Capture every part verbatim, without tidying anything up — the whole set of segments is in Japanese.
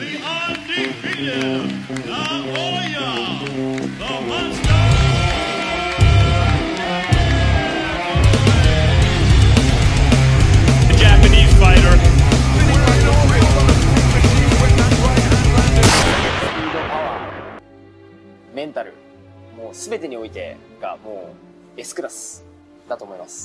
the undefeated Naoya, the monster. The Japanese fighter. メンタル、もうすべてにおいてがもう S クラスだと思います。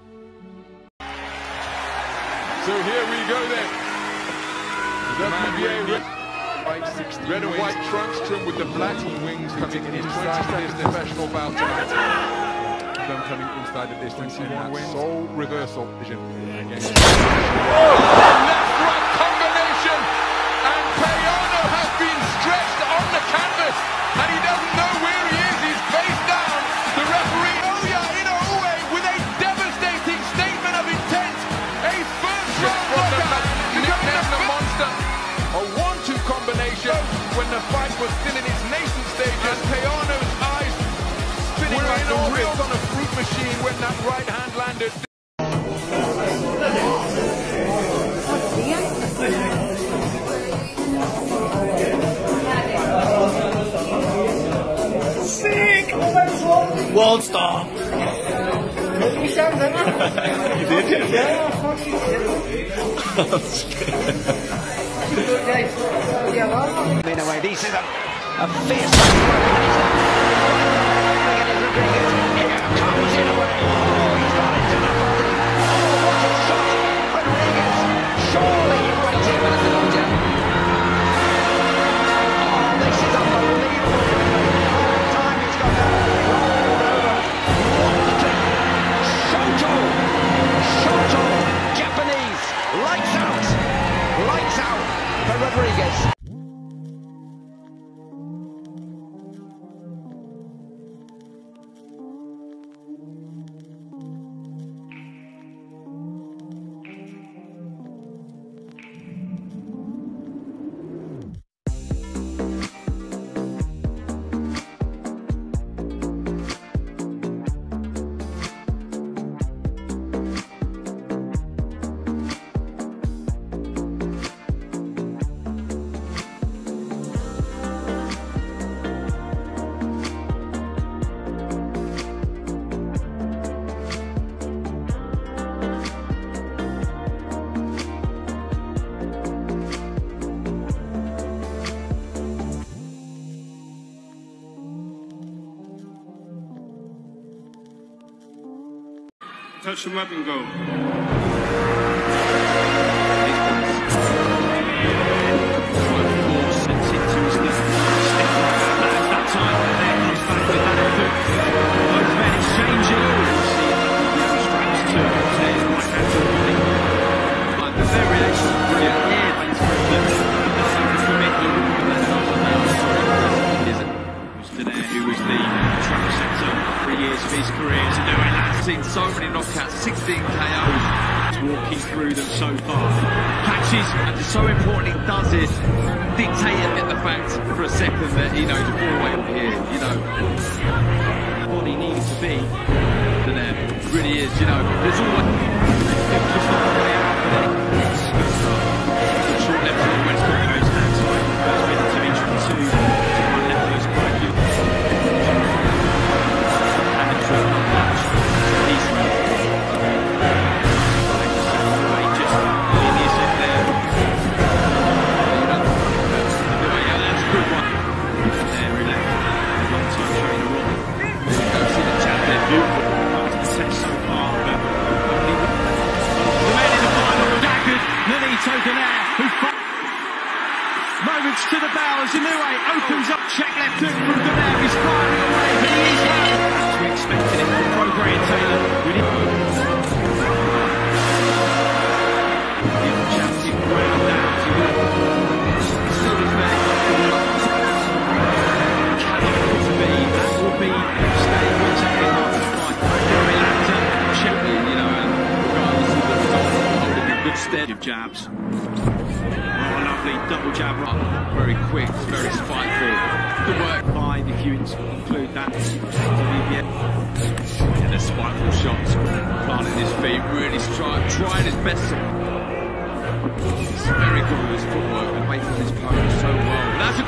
So here we go then. The red, red and white trunks trimmed with the black wings coming inside this professional bout tonight. Them coming inside the distance and that soul reversal vision. Left right combination, and Payano has been stretched on the canvas, and he doesn't know where he is. He's face down. The referee, Naoya Inoue, with a devastating statement of intent. A first round knockout, becoming the monster. A one two combination when the fight was still in its nascent stages. Payano's eyes spinning like the wheels on a fruit machine when that right hand landed. Sick! World star! You did? Yeah, fucking In a way, this is a, a fierce fight. Here comes in a way. Oh, he's got into the body. Oh, what a shot! Rodriguez, surely he went in with a little jab. Oh, this is unbelievable. Time he's got that rolled over. What the kick? Shoto! Shoto! Japanese! Lights out! Lights out for Rodriguez. Touch them up and go. Seen so many knockouts, sixteen K Os, walking through them so far. Catches, and so important he does it, dictating the fact for a second that, you know, the four-way over here, you know, body needs to be to them. It really is, you know, there's always just not really out for them. Short left to the West Coast hand side, first minute to each one, two, to one left those quite good. And the true match. Moments to the bow as Inoue opens up, check left hook from Donaire, he's firing away, but he is well. We expected it from Pro Graham Taylor. We didn't give the champion ground down to him. Still his man. Cannot afford to be, that will be staying with second half of the fight. Gary Lanton, champion, you know, and regardless of the result, holding in good stead of jabs. Double jab right, very quick, very spiteful. Good work, fine if you include that. And the spiteful shots, planting his feet, really try, trying his best. It's very good with his footwork and making his opponent.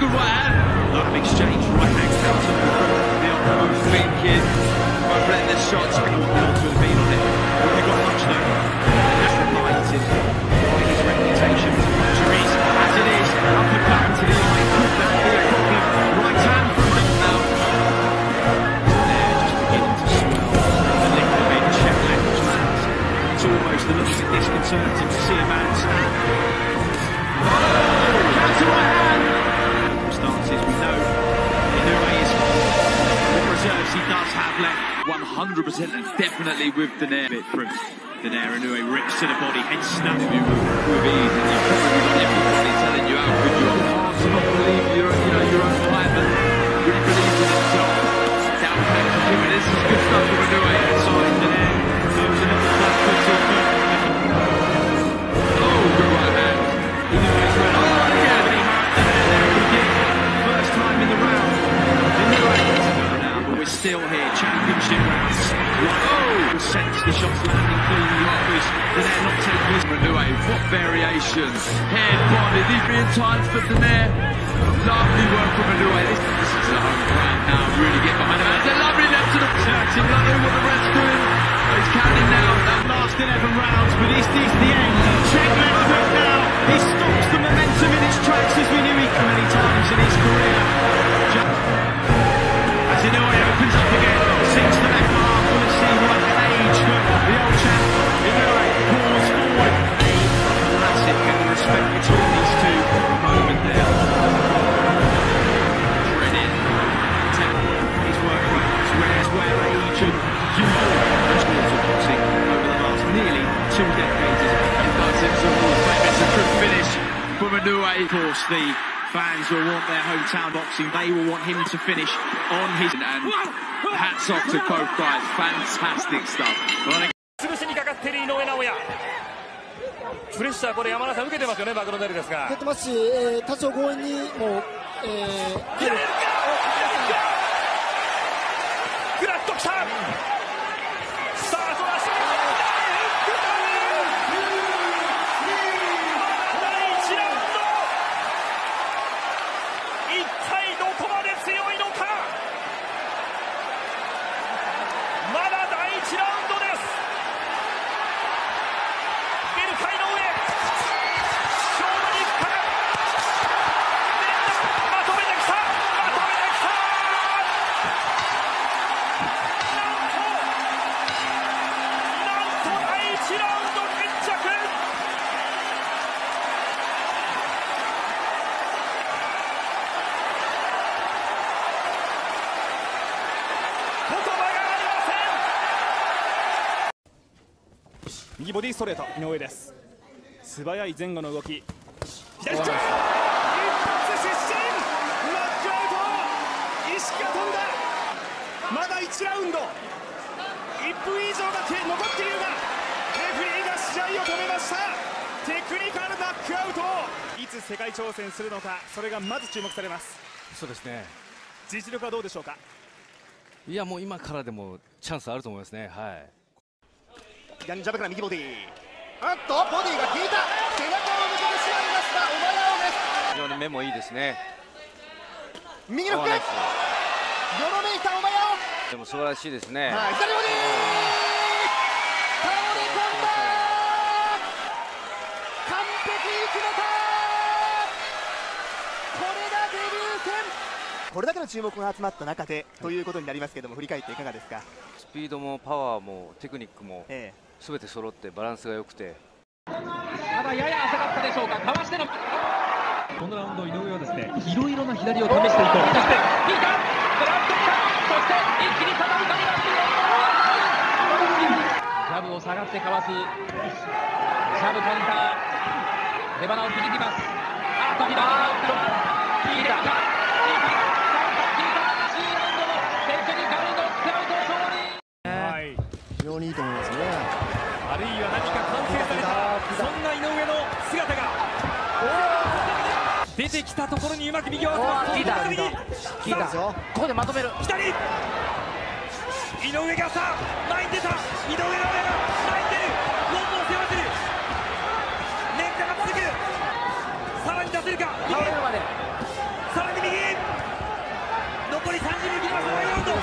good right hand. Lot of exchange, right hand counter from the both thinking, both letting their shots be what the odds would have been on it. But they've got much now. That's reminded by his reputation. Therese, as it is, up and back to the eye. Could that be a problem? Right hand from him now. They're just beginning to swell a little bit. Check left hands. It's almost a little bit disconcerting to see a man stand. Oh! Counter right hand! Circumstances, we know Inoue is what reserves he does have left. one hundred percent and definitely with Donaire. Bit from Donaire. Inoue rips to the body, head snap with, with ease, and you've probably got everybody telling you how good you are. Hard to not believe your, you know, your own fight, but really believe in himself. Down back to him, and this is good stuff from Inoue. Outside Donaire. There was another flat foot to him. Oh, good right hand. Inoue's right. Oh, again, he had Donaire there again. First time in the round. Inoue now, but we're still here. Championship rounds. Oh, sense the shots landing cleanly. Because Donaire not taking his. Inoue, what variation. Head, body, these being times for Donaire. Lovely work from Inoue. This, this is the home crowd now. Really get behind him. It's a lovely left to the church. You know what the ref's doing. He's counting now. That last eleven rounds, but this is the end. Check left foot now. He stops the momentum in its tracks as we knew he could many times in his career. As Inoue opens up again, sinks the left half, we'll see what an age for the old champ. Inoue pulls forward. A classic and the respect between these two moment there. Credit. His work rate is rare as well, age and youth. Boxing over the last nearly two decades. It does it so it's a good finish from Inoue. Of course, the fans will want their hometown boxing. They will want him to finish on his. And hats off to both guys. Fantastic stuff. 潰しにかかっている井上尚弥。プレッシャーこれ山田さん受けてますよね、マクロネルですが。 受けてますし、えー、多少強引にもう、えー、 グラッときた。 右ボディストレート井上です。素早い前後の動き。左利き。一発失神。ノックアウト。意識が飛んだ。まだいちラウンド。いっぷん以上が残っているが、レフェリーが試合を止めました。テクニカルノックアウト。いつ世界挑戦するのか、それがまず注目されます。 そうですね。 実力はどうでしょうか。 いやもう今からでもチャンスあると思いますね。はい。 左ジャブから右ボディ。あっとボディが効いた。背中を抜けてしまいましたオバヤオです。 非常に目もいいですね。 右のフック。よろめいたオバヤオ。 でも素晴らしいですね。 はい、左ボディ。倒れ込んだ。完璧に決めた。これがデビュー戦。これだけの注目が集まった中でということになりますけれども、振り返っていかがですか。 スピードもパワーもテクニックもすべて揃ってバランスが良くて、 ただやや浅かったでしょうか。かわしてのこのラウンド井上はですね、いろいろな左を試していこう。そしてピーターグラウンドきた。そして一気に畳みかけます。ジャブを下がってかわす。ジャブカウンター。出鼻を切り切ります。あっとピーターピーター非常にいいと思いますね。 あるいは何か完成されたそんな井上の姿が出てきたところにうまく右を合わせます。 聞いた聞いたここでまとめる。 左井上がさあ前に出た。井上尚弥が前に出る。ロープを背負わせる。連打が続く。さらに出せるか。 倒れるまでさらに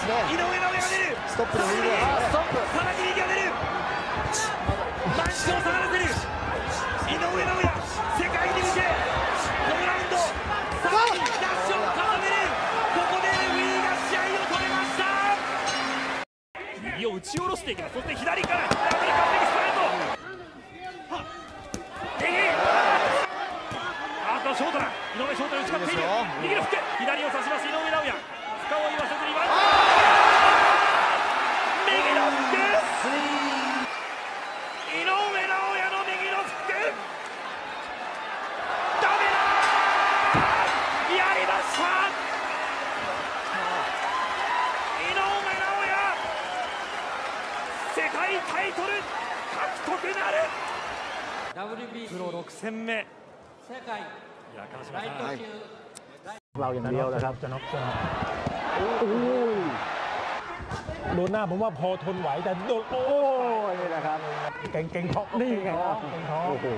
井上尚弥が出る。 ストップで右でストップ。さらに右が出る。マンシを下がらせる。井上尚弥、世界に向けこのラウンドさらにダッシュを重ねる。ここでレフェリーが試合を止めました。右を打ち下ろしていきます。そして左からアメリカン的ストレート。あとショートだ。井上ショートに打ち勝っている。右のフック、左を差します井上尚弥。深追いはせずにワン右のフック、井上尚弥の右のフック、ダメだ、やりました。井上尚弥、世界タイトル獲得なる。プロろく戦目。世界。いや川島さん。はい。 เราอย่างเดียวนะครับจะน็อกจะน็อกโอ้ยโดนหน้าผมว่าพอทนไหวแต่โดนโอ้ยนี่แหละครับเก่งเก่งท้องนี่ไงครับเก่งท้องโอ้โห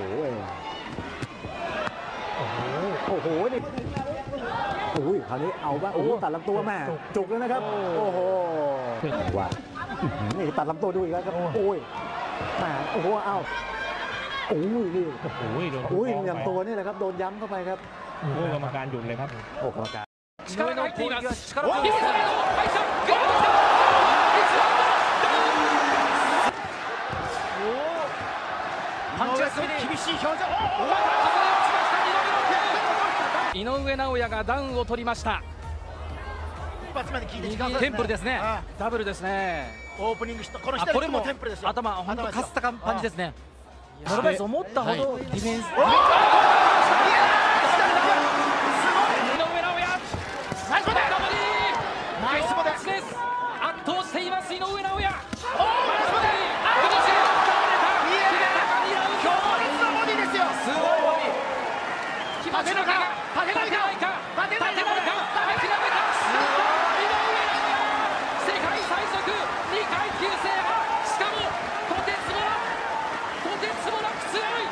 โอ้โหโอ้โหนี่โอ้ยคราวนี้เอาบ้างโอ้โหตัดลำตัวแม่จุกแล้วนะครับโอ้โหว่านี่ตัดลำตัวดูอีกแล้วครับโอ้ยแม่โอ้โหเอ้าโอ้ยนี่โอ้โหโดนโอ้ยอย่างตัวนี่แหละครับโดนย้ำเข้าไปครับโอ้กรรมการหยุดเลยครับโอ้กรรมการ力が入っています。力が入っています。パンチがすごい厳しい表情。井上尚弥がダウンを取りました。一発目で聞いて時間差ですね。テンプルですね。ダブルですね。オープニングヒット。この左もテンプルですよ。頭本当かすった感じですね。ノルバイス思ったほどディフェンス。井上尚弥ナイスボディナイスボディです。圧倒しています井上尚弥。ナイスボディ。強烈なボディですよ。すごいボディ。立てるか立てないか立てないか諦めた。すごい井上尚弥。世界最速に階級制覇。しかもとてつもなとてつもなく強い。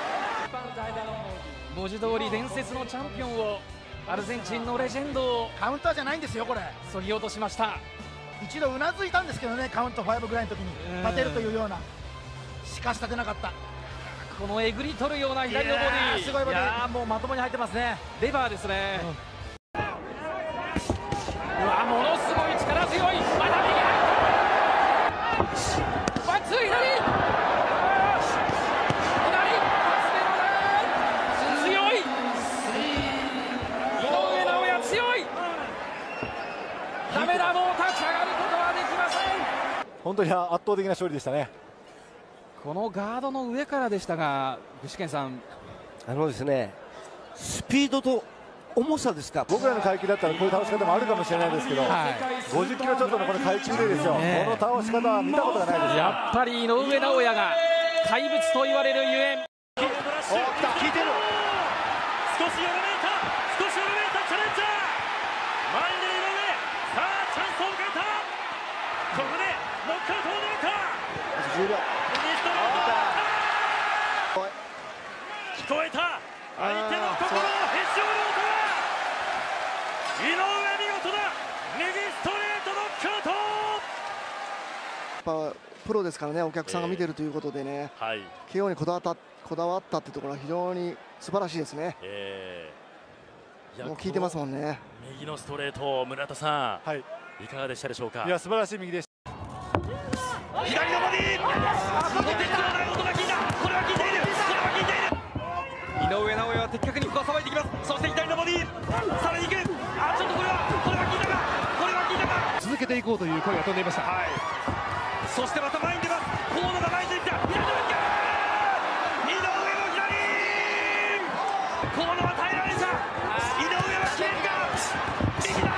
文字通り伝説のチャンピオンをアルゼンチンのレジェンドをカウンターじゃないんですよこれ。そぎ落としました。一度うなずいたんですけどねカウントごぐらいの時に立てるというような。しかし立てなかった。このえぐり取るような左のボディ。すごいボディ。いやもうまともに入ってますね。レバーですね。うわものすごい力強い。また右入った。ワンツー左。ダメだもう立ち上がることはできません。本当に圧倒的な勝利でしたね。このガードの上からでしたが具志堅さん。あのですねスピードと重さですか。僕らの階級だったらこういう倒し方もあるかもしれないですけど、はい、ごじゅっキロちょっとのこの階級でですよ、ね、この倒し方は見たことがないです。やっぱり井上尚弥が怪物と言われるゆえん。おっ来た効いてる。少しよろめいた少しよろめいたチャレンジャー前に出る井上。さあチャンスを迎えた。ここでノックアウトを狙った。じゅうびょう聞こえた。相手の心をへし折る音が。井上見事だ。右ストレートノックアウト。やっぱプロですからねお客さんが見てるということでね、えーはい、ケーオー にこだわったこだわったっていうところは非常に素晴らしいですね。えー、もう効いてますもんね。右のストレート村田さん、はい、いかがでしたでしょうか。いや素晴らしい右でした。左のボディー。とてつもない音が効いた。これは効いている。これは効いている。井上尚弥は的確に深さばいていきます。そして左のボディーさらにいく。あちょっとこれはこれは効いたかこれは効いたか。続けていこうという声が飛んでいました。はい、そしてまた前に出ます。河野が前に出てきた。左のボディー井上の左。河野は耐えられた。井上は消えるか。右だ。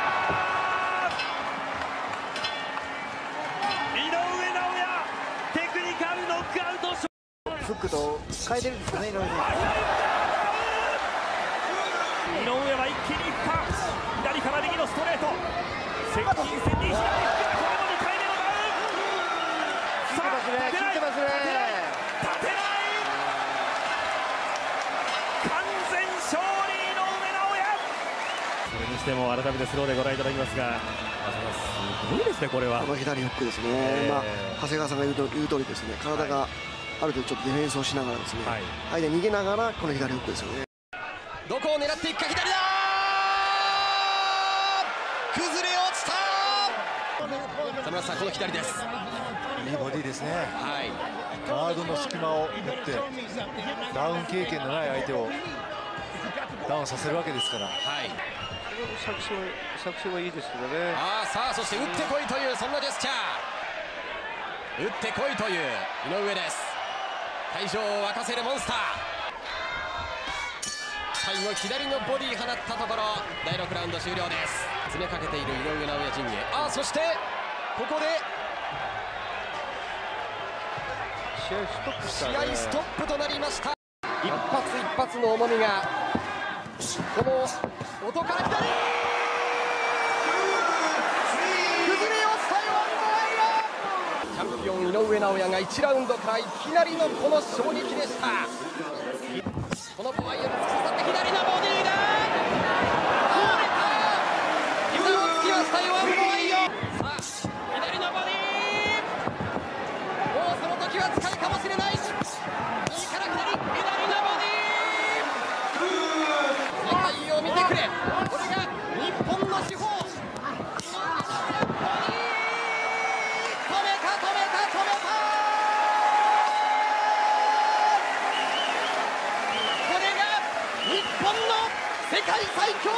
井上尚弥テクニカルノックアウト。フックと変えてるんですかね井上。井上は一気にいった。左から右のストレート。接近戦に左フック。これもにかいめのダウン。さあ立てない立てない立てない。完全勝利井上尚弥。 それにしても改めてスローでご覧いただきますが、すごいですね、これは。 この左フックですね、えーまあ、長谷川さんが言うと言う通りですね、体がある程度ちょっとディフェンスをしながらですね、はい、間に逃げながらこの左フックですよね。 どこを狙っていくか、左だー、崩れ落ちたー。田村さん、この左です。 いいボディですね。 はい、 ガードの隙間を縫ってダウン経験のない相手をダウンさせるわけですから。はい。作戦作戦はいいですけどね。 ああ、さあ、そして打ってこいというそんなジェスチャー。打ってこいという井上です。会場を沸かせるモンスター。最後左のボディ放ったところ、だいろくラウンド終了です。詰めかけている井上尚弥陣営。ああ、そしてここで試合ストップしたね。 試合ストップとなりました。一発一発の重みがこの音から左崩れ落ちたよ、チャンピオン井上尚弥がいちラウンドからいきなりのこの衝撃でした。このボワイヤル突き刺さって左のボディが倒れた。膝をつきましたよ、ボワイヤル。さあ、左のボディ、もうその時は使うかもしれない。右から左、左のボディ、世界を見てくれ、これが日本の至宝。世界最強